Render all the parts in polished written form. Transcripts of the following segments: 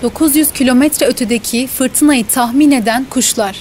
900 kilometre ötedeki fırtınayı tahmin eden kuşlar.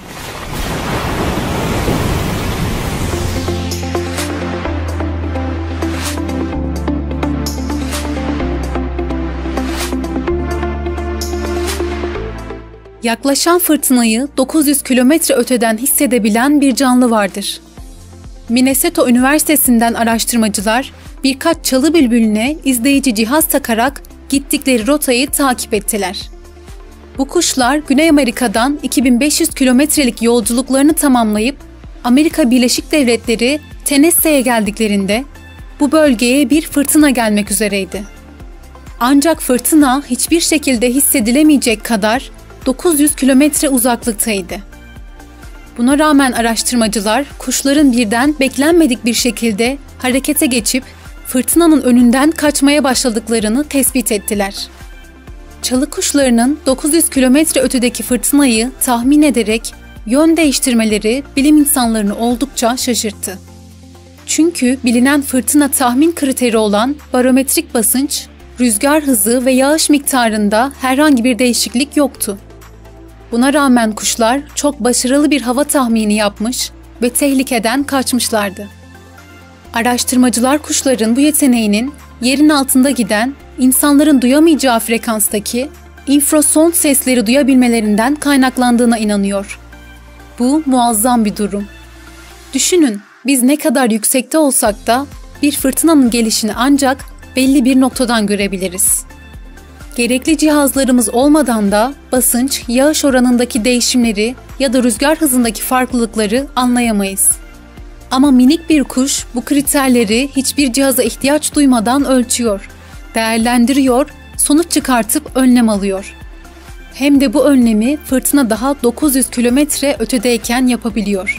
Yaklaşan fırtınayı 900 kilometre öteden hissedebilen bir canlı vardır. Minnesota Üniversitesi'nden araştırmacılar birkaç çalı bülbülüne izleyici cihaz takarak gittikleri rotayı takip ettiler. Bu kuşlar Güney Amerika'dan 2500 kilometrelik yolculuklarını tamamlayıp Amerika Birleşik Devletleri Tennessee'ye geldiklerinde bu bölgeye bir fırtına gelmek üzereydi. Ancak fırtına hiçbir şekilde hissedilemeyecek kadar 900 kilometre uzaklıktaydı. Buna rağmen araştırmacılar kuşların birden beklenmedik bir şekilde harekete geçip fırtınanın önünden kaçmaya başladıklarını tespit ettiler. Çalı kuşlarının 900 kilometre ötedeki fırtınayı tahmin ederek yön değiştirmeleri bilim insanlarını oldukça şaşırttı. Çünkü bilinen fırtına tahmin kriteri olan barometrik basınç, rüzgar hızı ve yağış miktarında herhangi bir değişiklik yoktu. Buna rağmen kuşlar çok başarılı bir hava tahmini yapmış ve tehlikeden kaçmışlardı. Araştırmacılar kuşların bu yeteneğinin yerin altında giden, insanların duyamayacağı frekanstaki infrasond sesleri duyabilmelerinden kaynaklandığına inanıyor. Bu muazzam bir durum. Düşünün, biz ne kadar yüksekte olsak da bir fırtınanın gelişini ancak belli bir noktadan görebiliriz. Gerekli cihazlarımız olmadan da basınç, yağış oranındaki değişimleri ya da rüzgar hızındaki farklılıkları anlayamayız. Ama minik bir kuş bu kriterleri hiçbir cihaza ihtiyaç duymadan ölçüyor, değerlendiriyor, sonuç çıkartıp önlem alıyor. Hem de bu önlemi fırtına daha 900 kilometre ötedeyken yapabiliyor.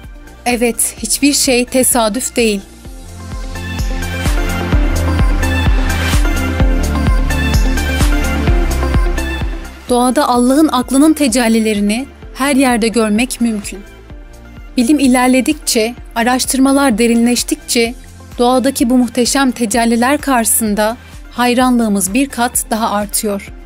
Evet, hiçbir şey tesadüf değil. Doğada Allah'ın aklının tecellilerini her yerde görmek mümkün. Bilim ilerledikçe, araştırmalar derinleştikçe doğadaki bu muhteşem tecelliler karşısında hayranlığımız bir kat daha artıyor.